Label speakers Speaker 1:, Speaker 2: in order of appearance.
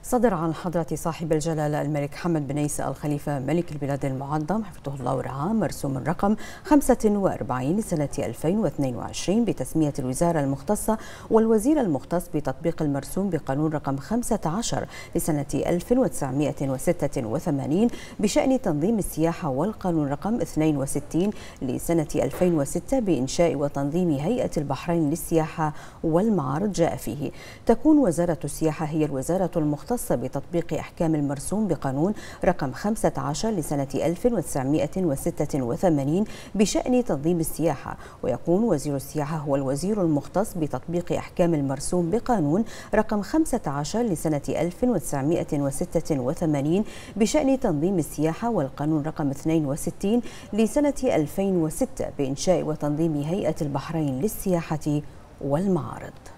Speaker 1: صدر عن حضرة صاحب الجلالة الملك حمد بن عيسى الخليفة ملك البلاد المعظم حفظه الله ورعاه مرسوم رقم 45 لسنة 2022 بتسمية الوزارة المختصة والوزير المختص بتطبيق المرسوم بقانون رقم 15 لسنة 1986 بشأن تنظيم السياحة، والقانون رقم 62 لسنة 2006 بإنشاء وتنظيم هيئة البحرين للسياحة والمعارض. جاء فيه تكون وزارة السياحة هي الوزارة المختصة بتطبيق أحكام المرسوم بقانون رقم 15 لسنة 1986 بشأن تنظيم السياحة، ويكون وزير السياحة هو الوزير المختص بتطبيق أحكام المرسوم بقانون رقم 15 لسنة 1986 بشأن تنظيم السياحة، والقانون رقم 62 لسنة 2006 بإنشاء وتنظيم هيئة البحرين للسياحة والمعارض.